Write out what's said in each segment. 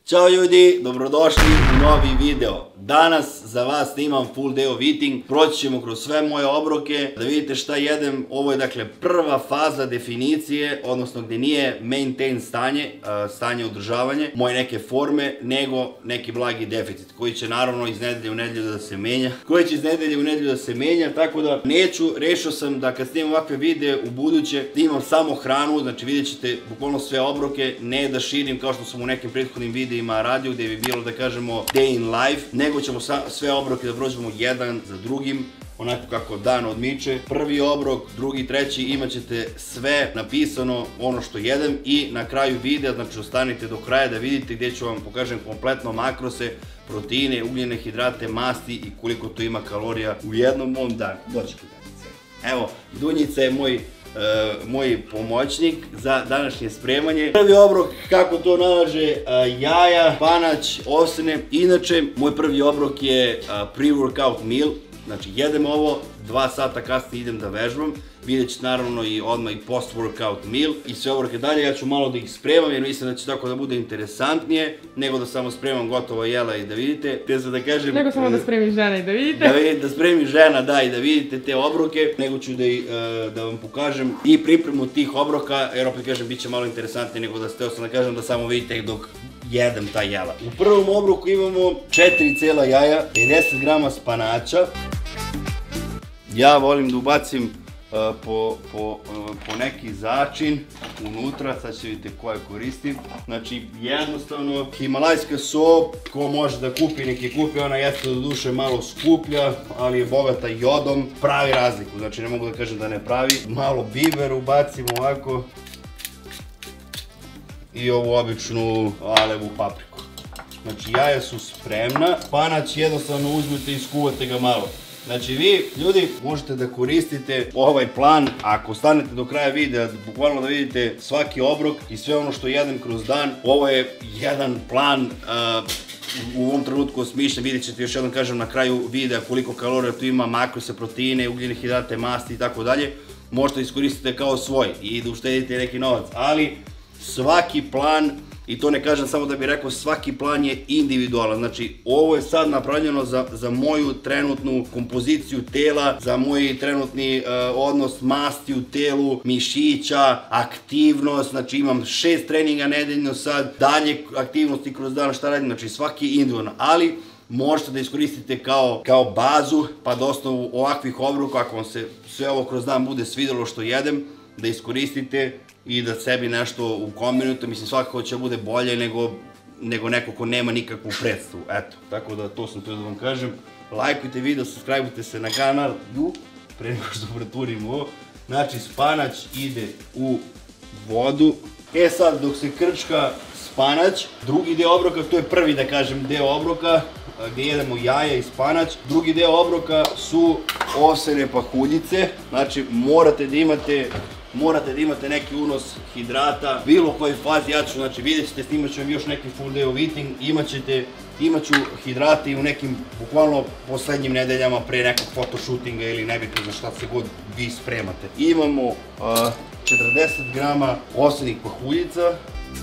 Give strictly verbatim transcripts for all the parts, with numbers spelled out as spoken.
Ćao ljudi, dobrodošli u novi video. Danas za vas snimam full day of eating. Proći ćemo kroz sve moje obroke, da vidite šta jedem. Ovo je dakle prva faza definicije, odnosno gdje nije maintain stanje, stanje održavanje moje neke forme, nego neki blagi deficit, koji će naravno iz nedelje u nedelju da se menja. Koji će iz nedelje u nedelju da se menja, tako da neću, rešio sam da kad snimam ovakve videe u buduće, snimam samo hranu, znači vidjet ćete bukvalno sve obroke, ne da širim kao što sam u nekim prethodnim videima radio, gdje bi bilo da kažemo day in life, nego ćemo sve obroke da prođemo jedan za drugim, onako kako dan odmiče. Prvi obrok, drugi, treći, imat ćete sve napisano ono što jedem i na kraju videa, znači ostanite do kraja da vidite gdje ću vam pokažem kompletno makrose, proteine, ugljene hidrate, masti i koliko to ima kalorija u jednom mom danu. Dođi Dunjice. Evo, Dunjica je moj moj pomoćnik za današnje spremanje. Prvi obrok, kako to nalaže, jaja, panać, ovsene. Inače, moj prvi obrok je pre-workout meal. Znači, jedem ovo, dva sata kasnije idem da vežbam. Vidjet ćete naravno i odmah i post-workout meal i sve obroke dalje. Ja ću malo da ih spremam jer mislim da će tako da bude interesantnije nego da samo spremam gotovo jela i da vidite. Te se da kažem... Nego samo da spremi žena i da vidite. Da spremi žena, da, i da vidite te obroke. Nego ću da vam pokažem i pripremu tih obroka, jer opet kažem, bit će malo interesantnije nego da ste sam da kažem da samo vidite dok jedem ta jela. U prvom obroku imamo četiri cela jaja, pedeset grama spanaća. Ja volim da ubacim po neki začin unutra, sad ćete vidjeti koje koristim. Znači jednostavno himalajska so, ko može da kupi, neki kupi, ona jeste do duše malo skuplja, ali je bogata jodom, pravi razliku, znači ne mogu da kažem da ne pravi. Malo biber ubacim ovako i ovu običnu alevu papriku. Znači jaja su spremna, panać jednostavno uzmete i skuvate ga malo. Znači vi, ljudi, možete da koristite ovaj plan, ako stanete do kraja videa, bukvalno da vidite svaki obrok i sve ono što jedem kroz dan. Ovo je jedan plan, u ovom trenutku osmišljen, vidjet ćete još jednom kažem na kraju videa koliko kalorija tu ima, makrose, proteine, ugljene hidrate, masti i tako dalje. Možete iskoristiti kao svoj i da uštedite neki novac, ali svaki plan, i to ne kažem samo da bih rekao, svaki plan je individualan. Znači, ovo je sad napravljeno za moju trenutnu kompoziciju tela, za moj trenutni odnos masti u telu, mišića, aktivnost. Znači, imam šest treninga nedeljno sad, dalje aktivnosti kroz dan, šta radim, znači svaki je individualan. Ali, možete da iskoristite kao bazu, pa da osnovu ovakvih obroka, ako vam se sve ovo kroz dan bude svidjelo što jedem, da iskoristite i da sebi nešto ukombinujete. Mislim, svakako će bude bolje nego neko ko nema nikakvu predstavu. Eto, tako da to sam htio da vam kažem. Lajkujte video, subscribeujte se na kanal, pre nego što preturim ovo. Znači, spanać ide u vodu. E sad, dok se krčka spanać, drugi deo obroka, to je prvi, da kažem, deo obroka, gdje jedemo jaja i spanać. Drugi deo obroka su ovsene pahuljice. Znači, morate da imate morate da imate neki unos hidrata, bilo kojoj fazi. Ja ću, znači vidjet ćete, snimat ću vam još neki full day of eating, imat ćete, imat ću hidrate i u nekim, bukvalno poslednjim nedeljama pre nekog fotoshootinga ili nebitno za šta se god vi spremate. Imamo četrdeset grama ovsenih pahuljica,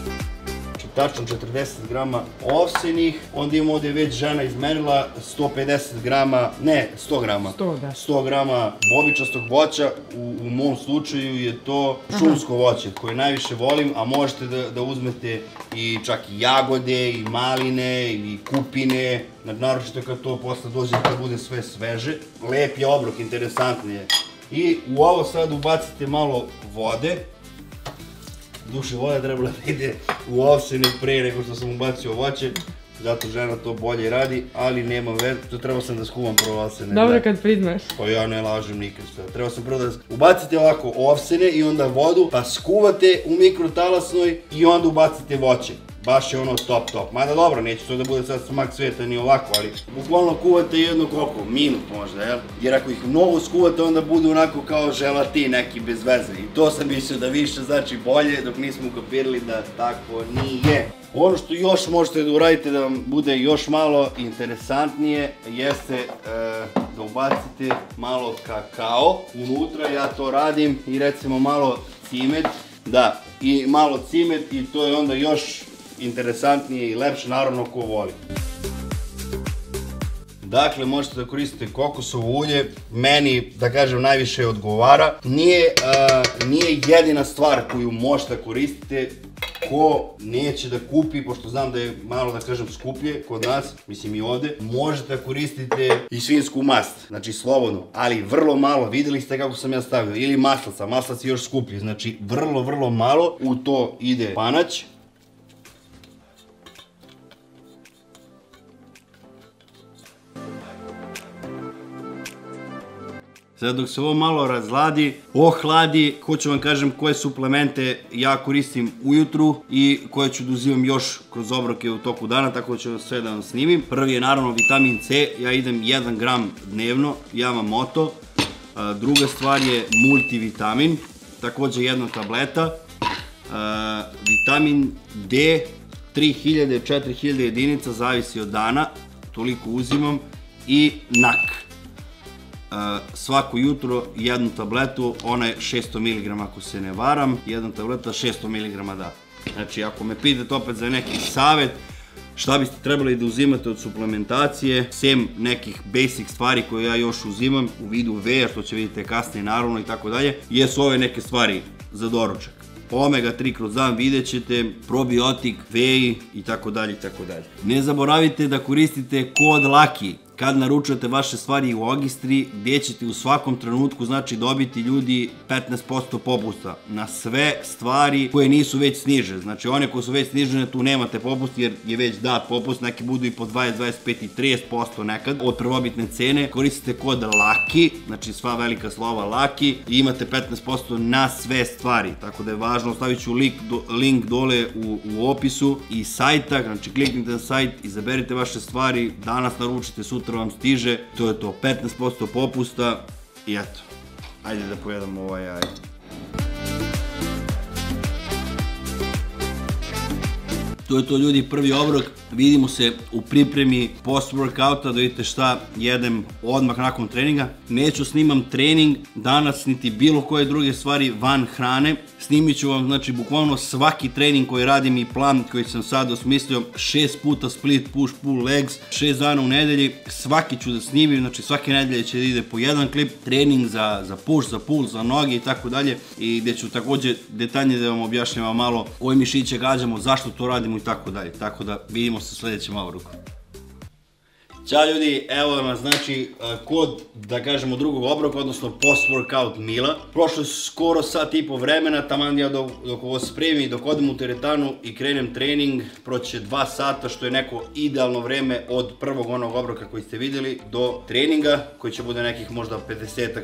tačno četrdeset grama ovsenih, onda imamo ovdje već žena izmerila sto pedeset grama, ne, sto grama, sto grama bobičastog voća, u mom slučaju je to šumsko voće koje najviše volim, a možete da uzmete i čak i jagode, i maline, i kupine, naročito kad to posle dođe kad bude sve sveže. Lep je obrok, interesantno je. I u ovo sad ubacite malo vode. Duše, voda trebala da ide u ovsene pre nego što sam ubacio voće, zato žena to bolje radi, ali nema veze, to trebao sam da skuvam prvo ovsene. Dobro kad priznaš. Pa ja ne lažem nikad sve, trebao sam prvo da ubacite ovako ovsene i onda vodu, pa skuvate u mikrotalasnoj i onda ubacite voće. Baš je ono top top, mada dobro, neće to da bude sad smak sveta ni ovako, ali bukvalno kuvate jedno koliko, minut možda, jel? Jer ako ih mnogo skuvate, onda bude onako kao želatin neki bez veze. I to sam mislio da više znači bolje, dok nismo ukapirali da tako nije. Ono što još možete da uradite da vam bude još malo interesantnije, jeste da ubacite malo kakao unutra. Ja to radim i recimo malo cimet, da, i malo cimet i to je onda još interesantnije i lepše, naravno ko voli. Dakle, možete da koristite kokosovo ulje, meni, da kažem, najviše odgovara. Nije, uh, nije jedina stvar koju možete da koristite. Ko neće da kupi, pošto znam da je malo, da kažem, skuplje kod nas, mislim i ovde, možete da koristite i svinjsku mast, znači slobodno, ali vrlo malo, videli ste kako sam ja stavio, ili maslaca, maslac je još skuplji, znači vrlo, vrlo malo, u to ide panać. Sada dok se ovo malo razladi, ohladi, hoću vam kažem koje suplemente ja koristim ujutru i koje ću da uzimam još kroz obroke u toku dana, tako da ću sve da vam snimim. Prvi je naravno vitamin C, ja idem jedan gram dnevno, Yamamoto. Druga stvar je multivitamin, također jedna tableta. Vitamin D, tri hiljade do četiri hiljade jedinica, zavisi od dana, toliko uzimam. I nak. Svako jutro jednu tabletu, ona je šesto miligrama ako se ne varam, jedna tableta šesto miligrama da. Znači ako me pitate opet za neki savjet, šta biste trebali da uzimate od suplementacije, sem nekih basic stvari koje ja još uzimam u vidu veja, što će vidite kasnije naravno i tako dalje, jesu ove neke stvari za doručak. omega tri kroz dan vidjet ćete, probiotik, veji i tako dalje i tako dalje. Ne zaboravite da koristite kod LUCKY kad naručujete vaše stvari u Ogistri, gdje ćete u svakom trenutku znači dobiti ljudi petnaest posto popusta na sve stvari koje nisu već snižene. Znači one koje su već snižene tu nemate popust jer je već dat popust, neki budu i po dvadeset, dvadeset pet i trideset posto nekad od prvobitne cene. Koristite kod LUCKY, znači sva velika slova LUCKY i imate petnaest posto na sve stvari, tako da je važno, ostavit ću link dole u opisu i sajta, znači kliknite na sajt, izaberite vaše stvari, danas naručite, sutra vam stiže, to je to, petnaest posto popusta i eto, ajde da pojedamo ovaj jaj. To je to ljudi, prvi obrok, vidimo se u pripremi post-workouta da vidite šta jedem odmah nakon treninga. Neću snimam trening danas niti bilo koje druge stvari van hrane, snimit ću vam znači bukvalno svaki trening koji radim i plan koji sam sad osmislio, šest puta split, push, pull, legs, šest dana u nedelji, svaki ću da snimim, znači svake nedelje će da ide po jedan klip, trening za push, za pull, za noge i tako dalje i gdje ću također detaljnije da vam objašnjavam malo koje mišiće gađamo, zašto to radimo i tako dalje, tako da vidimo se u sljedećem obroku. Ćao ljudi, evo nam znači kod, da kažemo, drugog obroka, odnosno post-workout mila. Prošlo je skoro sat i po vremena, taman ja dok ovo spremim i dok odem u teretanu i krenem trening, proće dva sata, što je neko idealno vreme od prvog onog obroka koji ste vidjeli do treninga, koji će bude nekih možda pedeset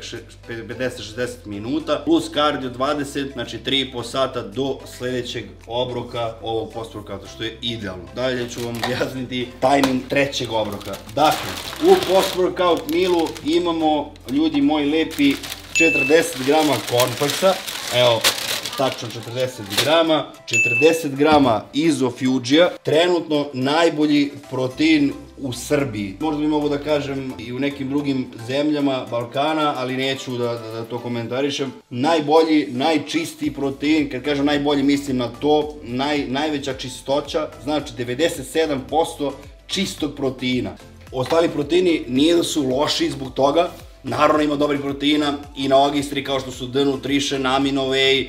do šezdeset minuta, plus kardio dvadeset, znači tri i po sata do sljedećeg obroka ovog post-workouta, što je idealno. Dalje ću vam objasniti tajning trećeg obroka. Dakle, u post-workout milu imamo, ljudi moji lepi, četrdeset grama cornflakesa, evo, tačno četrdeset grama, četrdeset grama Isofugija, trenutno najbolji protein u Srbiji. Možda bi mogu da kažem i u nekim drugim zemljama Balkana, ali neću da to komentarišem. Najbolji, najčistiji protein, kad kažem najbolji mislim na to, najveća čistoća, znači devedeset sedam posto čistog proteina. Ostali proteini nije da su loši zbog toga, naravno ima dobrih proteina i na Ogistri kao što su D Nutrition, Aminoway,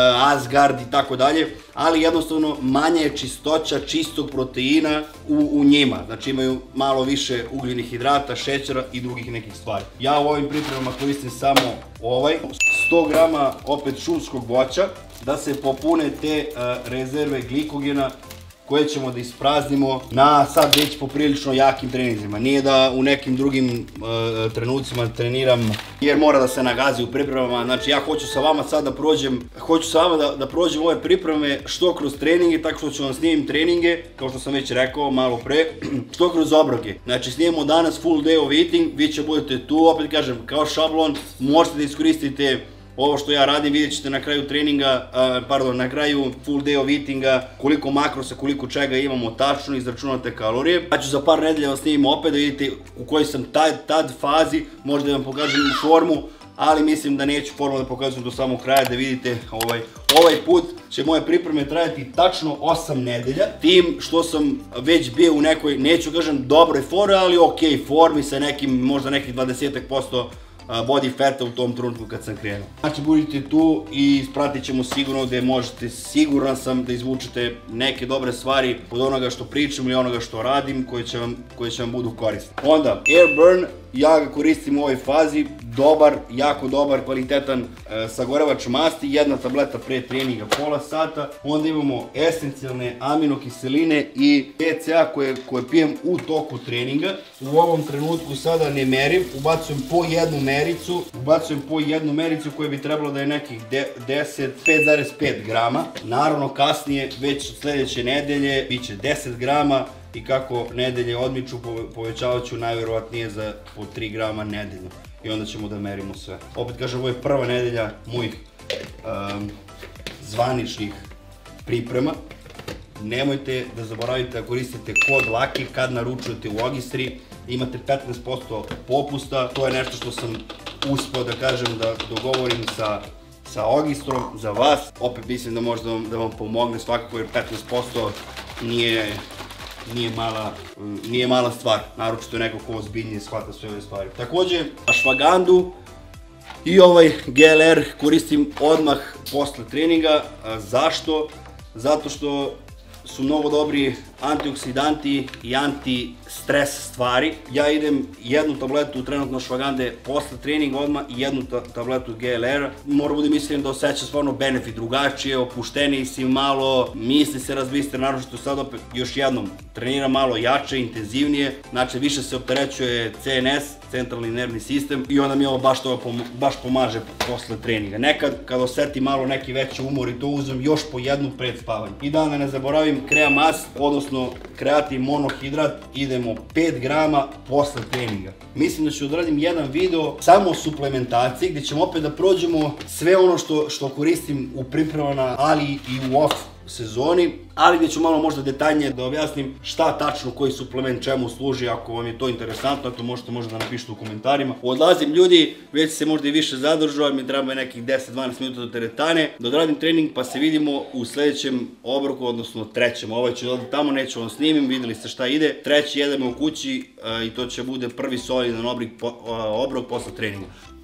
Asgard i tako dalje, ali jednostavno manja je čistoća čistog proteina u njima, znači imaju malo više ugljenih hidrata, šećera i drugih nekih stvari. Ja u ovim pripremama koristim samo ovaj, sto grama opet šumskog voća, da se popune te rezerve glikogena koje ćemo da ispraznimo na sad već poprilično jakim treninzima. Nije da u nekim drugim trenucima treniram jer mora da se nagazi u pripremama. Znači ja hoću sa vama sad da prođem, hoću sa vama da prođem ove pripreme što kroz treninge, tako što ću vam snimim treninge, kao što sam već rekao malo pre, što kroz obroke. Znači snimamo danas full day of eating, vi će budete tu, opet kažem, kao šablon, možete da iskoristite ovo što ja radim, vidjet ćete na kraju treninga, pardon, na kraju full day of eatinga, koliko makrosa, koliko čega imamo tačno, izračunate kalorije. Ja ću za par nedelja vam snimim opet da vidite u kojoj sam tad fazi, možda da vam pokažem i formu, ali mislim da neću formu da pokazujem do samog kraja, da vidite Ovaj put će moje pripreme trajati tačno osam nedelja, tim što sam već bio u nekoj, neću kažem dobroj formi, ali okej formi sa nekim, možda nekih dvadeset posto body fata u tom trenutku kad sam krenuo. Znači budite tu i ispratit ćemo sigurno gde možete, siguran sam da izvučete neke dobre stvari od onoga što pričam ili onoga što radim koje će vam, koje će vam budu korisne. Onda, Airburn, ja ga koristim u ovoj fazi, dobar, jako dobar, kvalitetan e, sagorevač masti, jedna tableta pre treninga pola sata. Onda imamo esencijalne aminokiseline i P C A koje, koje pijem u toku treninga. U ovom trenutku sada ne merim, ubacujem po jednu mericu, ubacujem po jednu mericu koja bi trebalo da je nekih deset, pet zarez pet grama. Naravno kasnije, već od sljedeće nedelje, bit će deset grama. I kako nedelje odmiču, povećavat ću najverovatnije za po tri grama nedeljno. I onda ćemo da merimo sve. Opet kažem, ovo je prva nedelja mojih um, zvaničnih priprema. Nemojte da zaboravite da koristite kod Lucky kad naručujete u Ogistri. Imate petnaest posto popusta. To je nešto što sam uspeo da kažem da dogovorim sa sa Ogistrom za vas. Opet mislim da može da vam, da vam pomogne svakako jer petnaest posto nije... Nije mala, nije mala stvar, naročito je neko ko ozbiljnije shvata sve ove stvari. Također, ashwagandu i ovaj G L R koristim odmah posle treninga. Zašto? Zato što su mnogo dobri antioksidanti i anti-stres stvari. Ja idem jednu tabletu trenutno ashwagande posle treninga odmah i jednu tabletu G L R-a. Mora bude mislim da osjeća stvarno benefit drugačije, opušteniji si malo, misli se razbistre, naročito sad opet još jednom treniram malo jače, intenzivnije, znači više se opterećuje C N S, centralni nervni sistem i onda mi ovo baš to baš pomaže posle treninga. Nekad kad osetim malo neki veći umor i to uzmem još po jednu pred spavanje. I da ne zaboravim Creamast, odnosno kreatin monohidrat, idemo pet grama posle treninga. Mislim da ću odradim jedan video samo o suplementaciji gdje ćemo opet da prođemo sve ono što, što koristim u pripremama, ali i u off sezoni, ali gdje ću malo možda detaljnije da objasnim šta tačno koji suplement čemu služi, ako vam je to interesantno, to možete možda da napišete u komentarima. Odlazim ljudi, već se možda i više zadržao, jer mi treba nekih deset do dvanaest minuta do teretane, da odradim trening pa se vidimo u sljedećem obroku, odnosno trećem. Ovaj ću da tamo, neću vam snimim, vidjeli ste šta ide. Treći jedemo u kući i to će bude prvi solidan obrok posle treninga.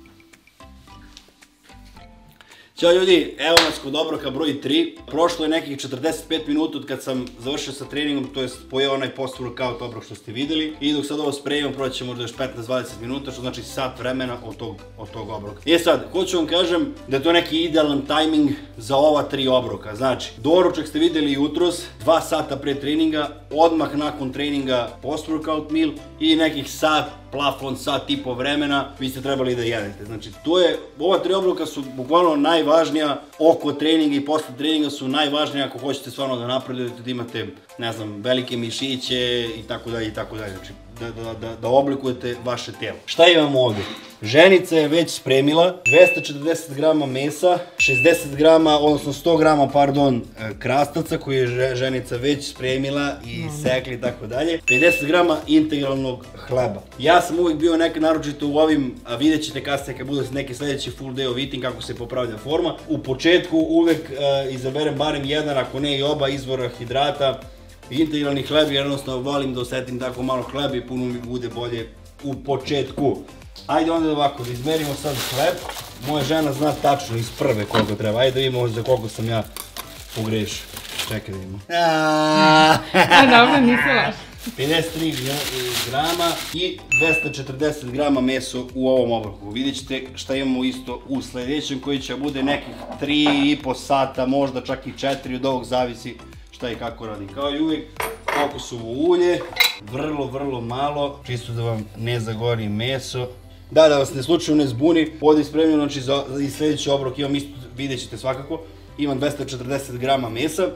Ćao ljudi, evo nas kod obroka broj tri. Prošlo je nekih četrdeset pet minuta od kad sam završio sa treningom, to jest pojeo onaj post-workout obrok što ste vidjeli. I dok sad ovo spremim, proći će možda još petnaest do dvadeset minuta, što znači sat vremena od tog, od tog obroka. I sad, hoću vam kažem da je to neki idealan tajming za ova tri obroka. Znači, doručak ste vidjeli jutros, dva sata pre treninga, odmah nakon treninga post-workout meal i nekih sat, plafon, sat i po vremena vi ste trebali da jedete. Znači, to je, ova tri obroka su bukvalno najvažnija oko treninga i posle treninga su najvažnija ako hoćete stvarno da napredujete, da imate, ne znam, velike mišiće i tako dalje i tako dalje. Znači, da, da, da, da oblikujete vaše telo. Šta imamo ovdje? Ženica je već spremila dvesta četrdeset grama mesa, šezdeset grama, odnosno sto grama, pardon, krastavca koji je Ženica već spremila i sekli i tako dalje, pedeset grama integralnog hleba. Ja sam uvijek bio nekad naročito u ovim, a vidjet ćete kasnije kad bude neki sljedeći full day of eating kako se popravlja forma. U početku uvijek uh, izaberem barem jedan, ako ne i oba izvora hidrata. Integralni hleb, jer jednostavno volim da osetim tako malo hleba i puno mi bude bolje u početku. Ajde onda ovako, da izmerimo sad hleb. Moja žena zna tačno iz prve koliko treba. Ajde da vidimo za koliko sam ja pogrešio. Čekaj da vidimo. A dobro, nisi laš. pedeset tri grama i dvesta četrdeset grama meso u ovom obroku. Vidjet ćete šta imamo isto u sljedećem koji će bude nekih tri i po sata, možda čak i četiri, od ovog zavisi šta i kako radim. Kao i uvijek, kokosovo ulje, vrlo, vrlo malo, čisto da vam ne zagori meso. Da, da vas ne slučajno ne zbuni, ovdje je spremljeno, znači za i sljedeći obrok imam isto, vidjet ćete svakako, imam dvesta četrdeset grama mesa.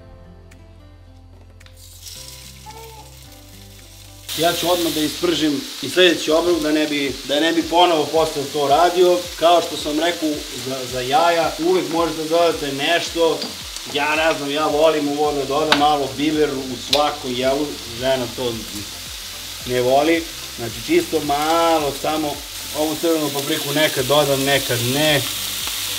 Ja ću odmah da ispržim i sljedeći obrok da ne bi, da ne bi ponovo posle to radio. Kao što sam rekao za, za jaja, uvijek možete dodati nešto. Ja ne znam, ja volim u vodu da dodam malo biber u svako jelu, žena to ne voli. Znači čisto malo, samo ovu crvenu papriku nekad dodam, nekad ne.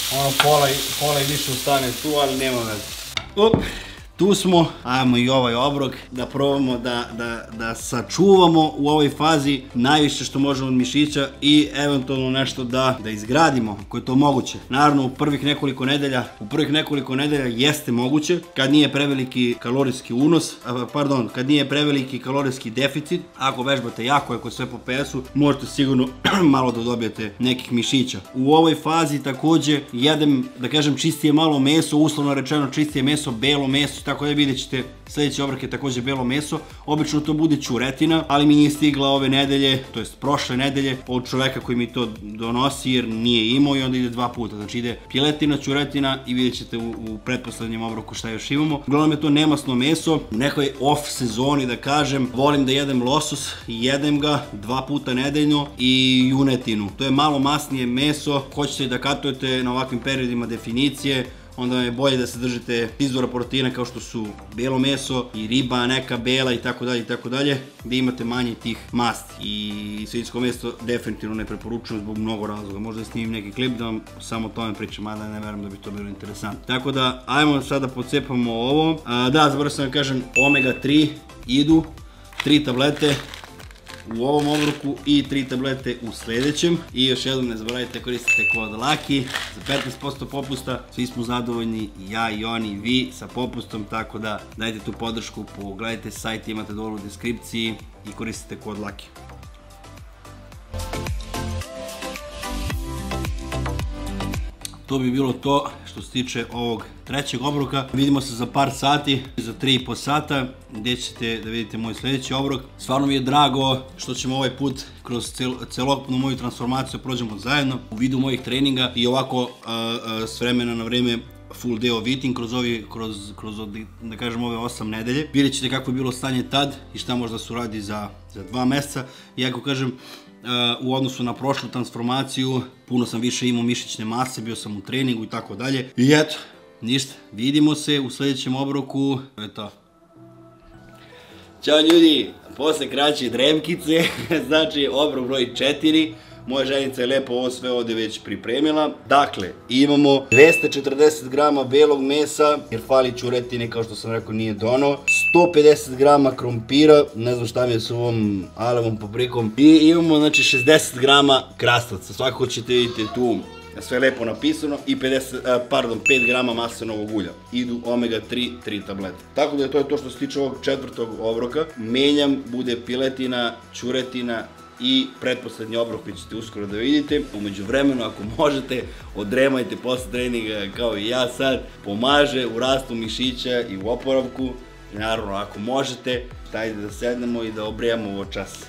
ono pola, pola i više ostane tu, ali nema veze. Up, tu smo, ajmo i ovaj obrok da probamo da, da, da sačuvamo u ovoj fazi najviše što možemo od mišića i eventualno nešto da, da izgradimo, ako je to moguće. Naravno, u prvih nekoliko nedelja, u prvih nekoliko nedelja jeste moguće, kad nije preveliki kalorijski unos, pardon, kad nije preveliki kalorijski deficit, ako vežbate jako, ako je sve po P S-u, možete sigurno malo da dobijete nekih mišića. U ovoj fazi takođe jedem, da kažem, čistije malo meso, uslovno rečeno čistije meso, belo meso, tako da vidjet ćete, sljedeći obrok je također belo meso, obično to bude ćuretina, ali mi nije stigla ove nedelje, to jest prošle nedelje, od čoveka koji mi to donosi jer nije imao i onda ide dva puta, znači ide piletina, ćuretina i vidjet ćete u, u pretposlednjem obroku šta još imamo. Uglavnom je to nemasno meso, u nekoj off sezoni da kažem, volim da jedem losos i jedem ga dva puta nedeljno i junetinu, to je malo masnije meso, hoćete da katujete na ovakvim periodima definicije, onda je bolje da se držite izvora proteina kao što su belo meso i riba, neka bela i tako dalje i tako dalje, gde imate manje tih masti. I svinjsko meso definitivno ne preporučujem zbog mnogo razloga. Možda snimim neki klip da vam samo o tome pričam, mada ne verujem da bi to bilo interesantno. Tako da, ajmo sada pocepamo ovo. Da, zaboravio sam da kažem, omega tri idu, tri tablete u ovom obroku i tri tablete u sljedećem. I još jednom ne zaboravite, koristite kod Lucky za petnaest posto popusta. Svi smo zadovoljni, ja i oni i vi sa popustom, tako da dajte tu podršku, pogledajte sajt, imate dole u deskripciji i koristite kod Lucky. To bi bilo to što se tiče ovog trećeg obroka. Vidimo se za par sati, za tri i po sata, gdje ćete da vidite moj sljedeći obrok. Stvarno mi je drago što ćemo ovaj put kroz celokupnu moju transformaciju prođemo zajedno u vidu mojih treninga i ovako s vremena na vreme full day of eating kroz ovi, kroz, kroz da kažem ove osam nedelje. Vidjet ćete kako je bilo stanje tad i šta možda se uradi za, za dva meseca. I ako kažem, u odnosu na prošlu transformaciju, puno sam više imao mišićne mase, bio sam u treningu i tako dalje. I eto, ništa, vidimo se u sljedećem obroku. To je to. Ćao ljudi, posle kraće dremkice, znači obrok broj četiri. Moja ženica je lepo ovo sve ovdje već pripremila. Dakle, imamo dvesta četrdeset grama belog mesa, jer fali ćuretine, kao što sam rekao, nije donao. sto pedeset grama krompira, ne znam šta mi je s ovom alevom paprikom. I imamo, znači, šezdeset grama krastavaca. Svakako ćete vidjeti tu sve lepo napisano. I pedeset, pardon, pet grama maslinovog ulja. Idu omega tri, tri tablete. Tako da je to to što se tiče ovog četvrtog obroka. Menjam, bude piletina, ćuretina i pretposlednji obrok koji ćete uskoro da vidite. Umeđu vremenu, ako možete, odremajte posle treninga kao i ja sad. Pomaže u rastu mišića i u oporavku. I naravno, ako možete, dajte da sednemo i da obrijamo ovo čas.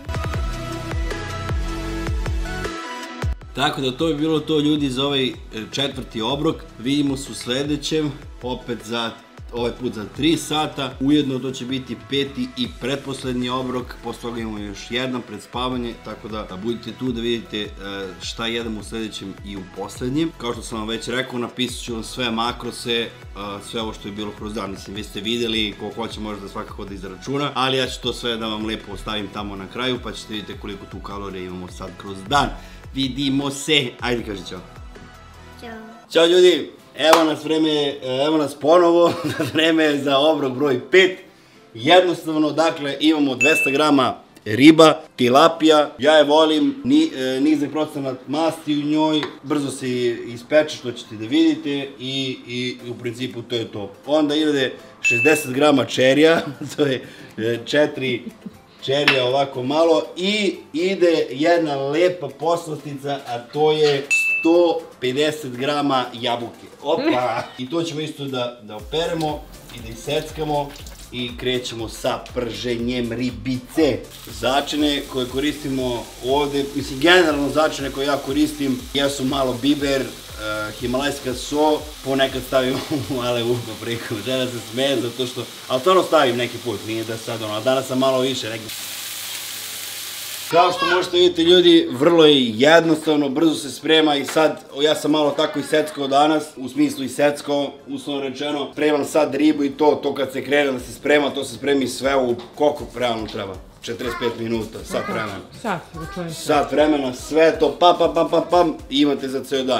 Tako da to bi bilo to, ljudi, za ovaj četvrti obrok. Vidimo se u sljedećem, opet za ovaj put za tri sata, ujedno to će biti peti i pretposlednji obrok, posle toga imamo još jedan pred spavanje, tako da budite tu da vidite šta jedemo u sljedećem i u poslednjem. Kao što sam vam već rekao, napisat ću vam sve makrose, sve ovo što je bilo kroz dan, mislim, vi ste vidjeli, ko hoće može da svakako da izračuna, ali ja ću to sve da vam lepo ostavim tamo na kraju, pa ćete vidjeti koliko tu kalorija imamo sad kroz dan. Vidimo se, ajde kaži čao. Ćao. Ćao ljudi. Evo nas vreme, evo nas ponovo, vreme za obrok broj pet. Jednostavno, dakle, imamo dvesta grama riba, tilapija, ja je volim, nizak procenat masti u njoj, brzo se ispeče što ćete da vidite i, i u principu to je to. Onda ide šezdeset grama čerija, to je četiri čerija ovako malo i ide jedna lepa poslastica, a to je sto pedeset grama jabuke. Opa! I to ćemo isto da, da operemo i da iseckamo i krećemo sa prženjem ribice. Začine koje koristimo ovde, mislim generalno začine koje ja koristim, jesu malo biber, uh, himalajska so, ponekad stavim alevu papriku, žena se smeje zato što, ali stvarno stavim neki put, nije da sad ono, a danas sam malo više neki. Kao što možete vidjeti ljudi, vrlo je jednostavno, brzo se sprema i sad, ja sam malo tako iseckao danas, u smislu iseckao, uslovno rečeno, spremam sad ribu i to, to kad se krene da se sprema, to se spremi sve u koliko realno treba, četrdeset pet minuta, sat vremena. Sat, računaj. Sat vremena, sve to pam, pam, pam, pam, pam, i imate za ceo dan.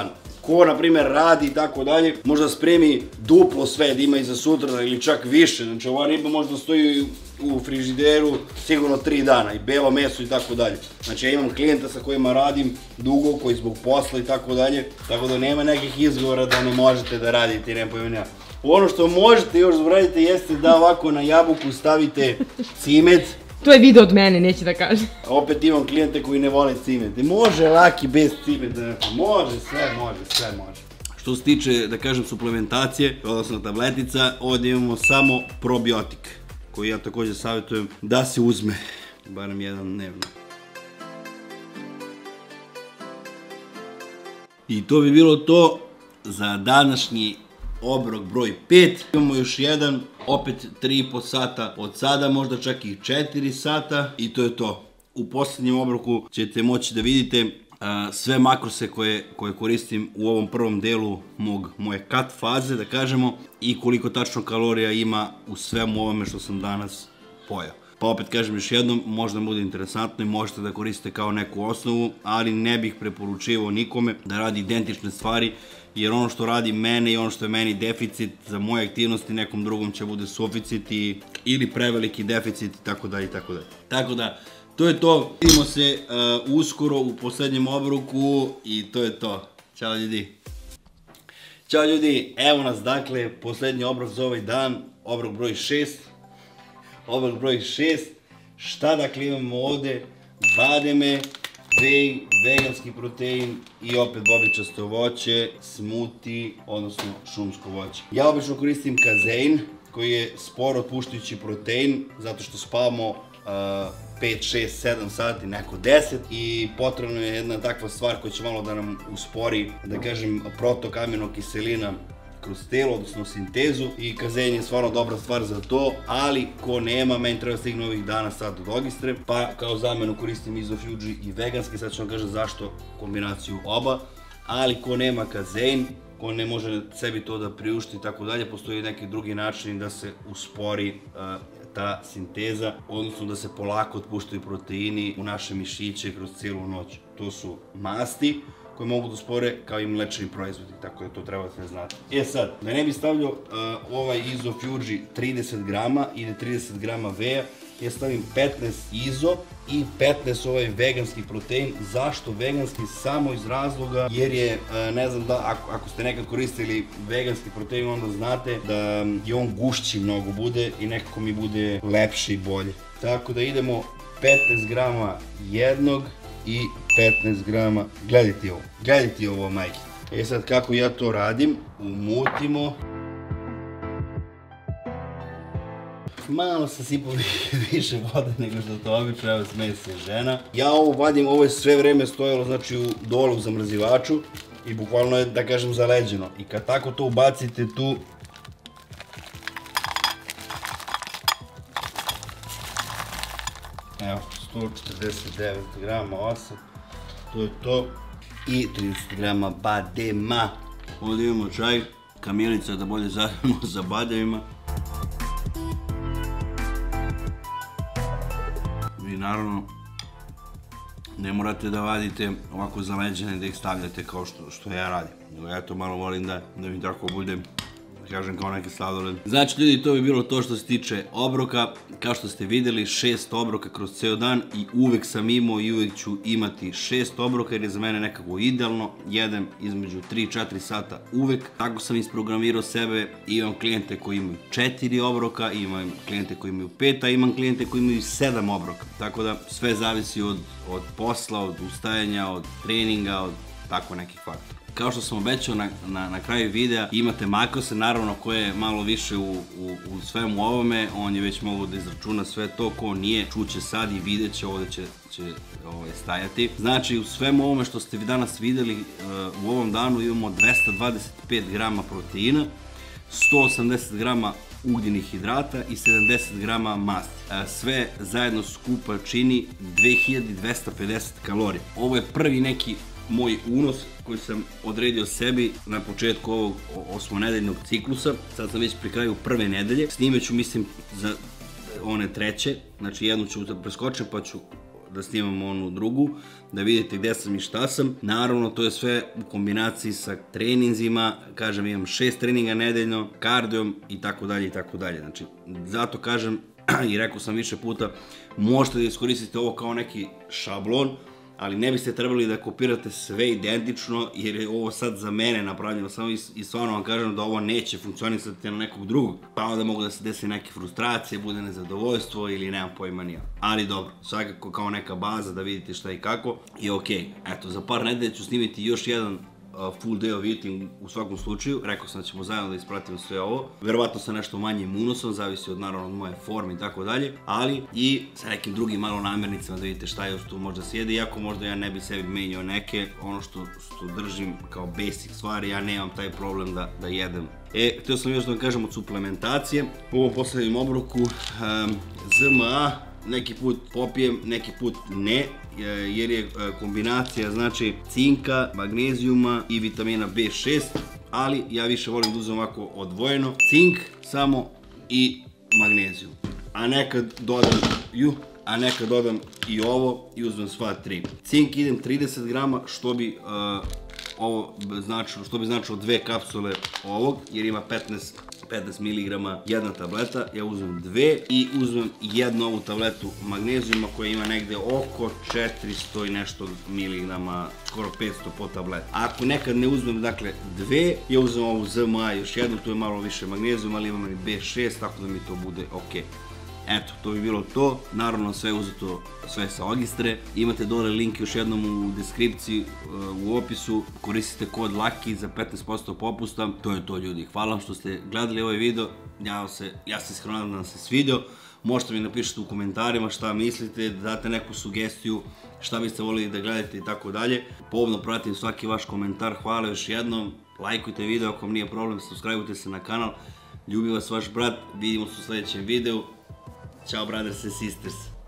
ko na primjer radi i tako dalje, možda spremi duplo sve da ima i za sutra ili čak više, znači ova riba možda stoji u frižideru sigurno tri dana i belo meso i tako dalje. Znači ja imam klijenta sa kojima radim dugo, koji zbog posla i tako dalje, tako da nema nekih izgovora da ne možete da radite i ne pojavim ja. Ono što možete još da uradite jeste da ovako na jabuku stavite cimet. To je video od mene, neće da kažem. Opet imam klijente koji ne vole cimet. Može laki bez cimeta, može, sve može, sve može. Što se tiče, da kažem, suplementacije, odnosno tabletica, ovdje imamo samo probiotik, koji ja također savjetujem da se uzme, barem jedan dnevno. I to bi bilo to za današnji obrok broj pet. Imamo još jedan, opet tri i po sata od sada, možda čak i četiri sata i to je to. U posljednjem obroku ćete moći da vidite sve makrose koje koristim u ovom prvom delu moje cut faze, da kažemo, i koliko tačno kalorija ima u svemu ovome što sam danas pojao. Pa opet kažem još jednom, možda bude interesantno i možete da koristite kao neku osnovu, ali ne bih preporučivao nikome da radi identične stvari, jer ono što radi mene i ono što je meni deficit za moje aktivnosti, nekom drugom će bude suficit ili preveliki deficit i tako dalje i tako dalje. Tako da, to je to. Vidimo se uskoro u posljednjem obroku i to je to. Ćao ljudi. Ćao ljudi, evo nas dakle, posljednji obrok za ovaj dan, obrok broj šest. Obrok broj šest. Šta dakle imamo ovdje? Bademe, vej, veganski protein i opet bobičasto voće, smuti, odnosno šumsko voće. Ja obično koristim kazein, koji je sporo otpuštajući protein, zato što spavamo pet, šest, sedam sati, neko deset i potrebno je jedna takva stvar koja će malo da nam uspori, da kažem, protok aminokiselina kroz telo, odnosno sintezu, i kazein je stvarno dobra stvar za to, ali ko nema, meni treba stigne ovih dana sad od Ogistre, pa kao zamenu koristim Isofuji i veganski, sad ću vam kažem zašto kombinaciju oba, ali ko nema kazein, ko ne može sebi to da priušti i tako dalje, postoji neki drugi način da se uspori ta sinteza, odnosno da se polako otpuštaju proteini u naše mišiće kroz cijelu noć. To su masti koje mogu da uspore, kao i mlečni proizvodi, tako da to trebate da znate. E sad, da ne bi stavljao ovaj Isofuji trideset grama, ide trideset grama veja, ja stavim petnaest izo i petnaest ovaj veganski protein. Zašto veganski? Samo iz razloga jer je, ne znam da, ako ste nekad koristili veganski protein, onda znate da je on gušći mnogo bude i nekako mi bude lepši i bolje. Tako da idemo petnaest grama jednog i petnaest grama, gledajte ovo, gledajte ovo majke. E sad kako ja to radim, umutimo. Malo sam sipao više vode nego što to obično, evo smeje se žena. Ja ovo vadim, ovo je sve vreme stojalo znači u dolu u zamrzivaču i bukvalno je, da kažem, zaleđeno. I kad tako to ubacite tu, evo, sto četrdeset devet grama, osam, to je to, i trideset grama badema. Ovdje imamo čaj, kamilica da bolje zajedemo sa bademima. Vi naravno ne morate da vadite ovako zaleđene da ih stavljate kao što ja radim. Ja to malo volim da mi tako bude, da kažem, kao neki sladoled. Znači ljudi, to bi bilo to što se tiče obroka. Kao što ste vidjeli, šest obroka kroz ceo dan i uvek sam imao i uvek ću imati šest obroka jer je za mene nekako idealno. Jedem između tri do četiri sata uvek. Tako sam isprogramirao sebe. Imam klijente koji imaju četiri obroka, imam klijente koji imaju pet, a imam klijente koji imaju sedam obroka. Tako da sve zavisi od posla, od ustajanja, od treninga, od tako nekih faktora. Kao što sam obećao na kraju videa, imate makrose, naravno ko je malo više u svemu ovome, on je već mogao da izračuna sve to, ko nije, čuće sad i vidjet će, ovdje će stajati. Znači u svemu ovome što ste vi danas vidjeli, u ovom danu imamo dvesta dvadeset pet grama proteina, sto osamdeset grama ugljenih hidrata i sedamdeset grama masti. Sve zajedno skupa čini dve hiljade dvesta pedeset kalorija. Ovo je prvi neki moj unos koji sam odredio sebi na početku ovog osmonedeljnog ciklusa. Sad sam već pri kraju prve nedelje. Snimet ću, mislim, za one treće. Znači jednu ću da preskočim pa ću da snimamo onu drugu, da vidite gde sam i šta sam. Naravno, to je sve u kombinaciji sa treninzima, kažem, imam šest treninga nedeljno, kardijom i tako dalje i tako dalje. Znači, zato kažem, i rekao sam više puta, možete da iskoristite ovo kao neki šablon, ali ne biste trebali da kopirate sve identično, jer je ovo sad za mene napravljeno samo i stvarno vam kažem da ovo neće funkcionisati na nekog drugog, pa onda mogu da se desi neke frustracije, bude nezadovoljstvo ili nemam pojma nija. Ali dobro, svakako kao neka baza da vidite šta i kako je okej. Eto, za par nedelja ću snimiti još jedan full day of eating u svakom slučaju. Rekao sam da ćemo zajedno da ispratimo sve ovo. Verovatno sa nešto manjim unosom, zavisi od naravno od moje forme i tako dalje, ali i sa nekim drugim malo namirnicama da vidite šta još tu možda se jede, iako možda ja ne bi sebi menjao neke, ono što držim kao basic stvari, ja nemam taj problem da jedem. E, htio sam još da vam kažem od suplementacije. U ovom poslednjem obroku Z M A neki put popijem, neki put ne, jer je kombinacija znači cinka, magnezijuma i vitamina B šest, ali ja više volim da uzmem ovako odvojeno, cink samo i magnezijum, a nekad dodam ju, a nekad dodam i ovo i uzmem sva tri. Cink idem trideset grama, što bi ovo značilo, što bi značilo dve kapsule ovog, jer ima petnaest miligrama jedna tableta, ja uzmem dve i uzmem jednu ovu tabletu magnezijuma koja ima negde oko četiristo i nešto miligrama, skoro petsto po tableta. Ako nekad ne uzmem, dakle, dve, ja uzmem ovu Z M A još jednu, tu je malo više magnezijuma, ali imam i B šest, tako da mi to bude okej. Eto, to bi bilo to, naravno sve uzeto, sve sa Ogistre, imate dole link još jednom u deskripciji, u opisu, koristite kod LUCKY za petnaest posto popusta, to je to ljudi, hvala vam što ste gledali ovaj video, ja se iskreno nadam da vam se svidio, možete mi napišete u komentarima šta mislite, da date neku sugestiju, šta biste volili da gledate i tako dalje, pomno pratim svaki vaš komentar, hvala još jednom, lajkujte video ako vam nije problem, subscribeujte se na kanal, ljubi vas vaš brat, vidimo se u sledećem videu. Ćao brothers and sisters.